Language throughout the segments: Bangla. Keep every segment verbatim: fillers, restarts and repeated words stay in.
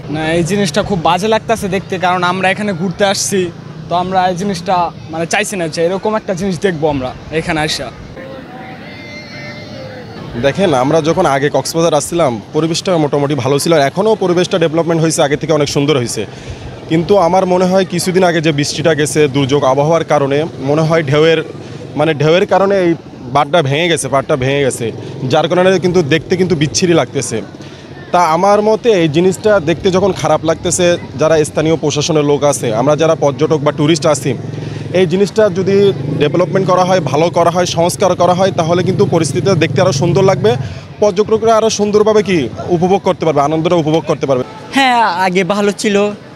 না, এই জিনিসটা খুব বাজে লাগতেছে দেখতে, কারণ আমরা এখানে ঘুরতে আসছি, তো আমরা এই জিনিসটা মানে চাইছি না যে এরকম একটা জিনিস দেখবো আমরা এখানে আসা। দেখেন, আমরা যখন আগে কক্সবাজার আসছিলাম পরিবেশটা মোটামুটি ভালো ছিল, আর এখনও পরিবেশটা ডেভেলপমেন্ট হয়েছে, আগে থেকে অনেক সুন্দর হয়েছে। কিন্তু আমার মনে হয় কিছুদিন আগে যে বৃষ্টিটা গেছে দুর্যোগ আবহাওয়ার কারণে মনে হয় ঢেউয়ের মানে ঢেউয়ের কারণে এই বাঁধটা ভেঙে গেছে, পাড়টা ভেঙে গেছে, যার কারণে কিন্তু দেখতে কিন্তু বিচ্ছিরি লাগতেছে। তা আমার মতে এই জিনিসটা দেখতে যখন খারাপ লাগতেছে, যারা স্থানীয় প্রশাসনের লোক আছে, আমরা যারা পর্যটক বা ট্যুরিস্ট আছি, এই জিনিসটা যদি ডেভেলপমেন্ট করা হয়, ভালো করা হয়, সংস্কার করা হয়, তাহলে কিন্তু পরিস্থিতিটা দেখতে আরও সুন্দর লাগবে, পর্যটকরা আরও সুন্দরভাবে কি উপভোগ করতে পারবে, আনন্দটা উপভোগ করতে পারবে। হ্যাঁ, আগে ভালো ছিল।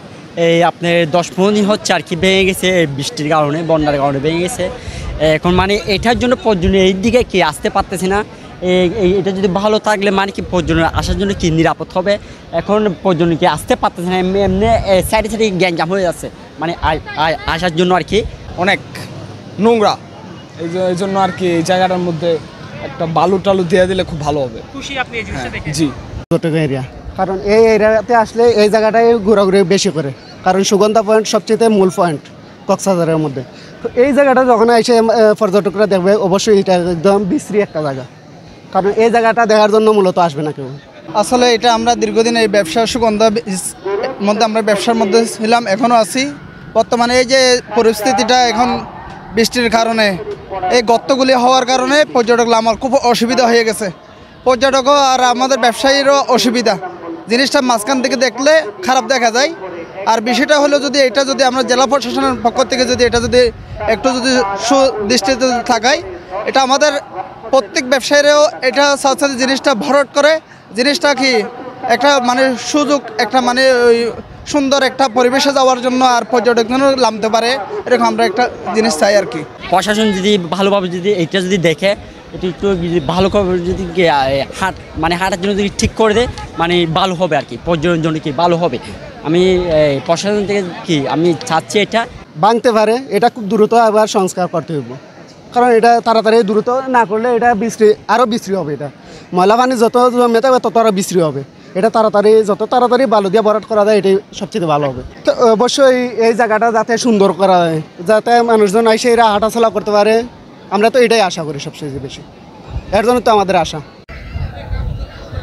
এই আপনার দশ পনেরো দিন হচ্ছে আর কি ভেঙে গেছে, বৃষ্টির কারণে, বন্যার কারণে ভেঙে গেছে। এখন মানে এটার জন্য পর্যটন এই দিকে কি আসতে পারতেছে না। এই এটা যদি ভালো থাকলে মানে কি পর্যটন আসার জন্য কি নিরাপদ হবে। এখন পর্যটন কি আসতে পারতেছে না, এমনি এমনি সাইডে সাইডে গ্যাঞ্জাম হয়ে যাচ্ছে, মানে আসার জন্য আর কি অনেক নোংরা, এই যে এই জন্য আর কি এই জায়গাটার মধ্যে একটা বালু টালু দিয়ে দিলে খুব ভালো হবে। খুশি আপনি এই জিনিসটা দেখে? জি, পর্যটক এরিয়া, কারণ এই এরিয়াতে আসলে এই জায়গাটায় ঘোরাঘুরি বেশি করে, কারণ সুগন্ধা পয়েন্ট সবচেয়ে মূল পয়েন্ট কক্সবাজারের মধ্যে। তো এই জায়গাটা যখন এসে পর্যটকরা দেখবে, অবশ্যই এটা একদম বিশ্রী একটা জায়গা, কারণ এই জায়গাটা দেখার জন্য মূলত আসবে না কেউ। আসলে এটা আমরা দীর্ঘদিন এই ব্যবসা সুগন্ধা মধ্যে আমরা ব্যবসার মধ্যে ছিলাম, এখনও আছি। বর্তমানে এই যে পরিস্থিতিটা এখন বৃষ্টির কারণে, এই গর্তগুলি হওয়ার কারণে পর্যটকরা আমার খুব অসুবিধা হয়ে গেছে, পর্যটকও আর আমাদের ব্যবসায়ীরও অসুবিধা। জিনিসটা মাঝখান থেকে দেখলে খারাপ দেখা যায়। আর বিষয়টা হলো, যদি এটা যদি আমরা জেলা প্রশাসনের পক্ষ থেকে যদি এটা যদি একটু যদি সুদৃষ্টিতে থাকায়, এটা আমাদের প্রত্যেক ব্যবসায়ীরাও এটা সাথে সাথে জিনিসটা ভরট করে, জিনিসটা কি একটা মানে সুযোগ, একটা মানে ওই সুন্দর একটা পরিবেশে যাওয়ার জন্য আর পর্যটকজনও নামতে পারে, এরকম আমরা একটা জিনিস চাই আর কি। প্রশাসন যদি ভালোভাবে যদি এইটা যদি দেখে, এটা একটু যদি ভালো করে যদি হাট মানে হাঁটার জন্য যদি ঠিক করে দেয়, মানে ভালো হবে আর কি, পর্যটনের জন্য কি ভালো হবে। আমি প্রশাসন থেকে কি আমি চাচ্ছি এটা ভাঙতে পারে, এটা খুব দ্রুত আবার সংস্কার করতে হইব, কারণ এটা তাড়াতাড়ি দ্রুত না করলে এটা বিশ্রী আরও বিশ্রী হবে। এটা ময়লা পানি যত জমে থাকবে তত আরও বিশ্রী হবে। এটা তাড়াতাড়ি যত তাড়াতাড়ি বালু দিয়ে ভরাট করা যায়, এটাই সবচেয়ে ভালো হবে। তো অবশ্যই এই জায়গাটা যাতে সুন্দর করা হয়, যাতে মানুষজন এসে এরা হাঁটাচলা করতে পারে, আমরা তো এটাই আশা করি সবচেয়ে বেশি, এর জন্য তো আমাদের আশা।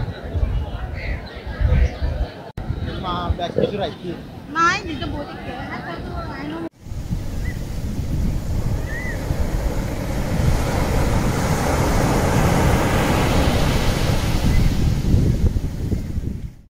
নাই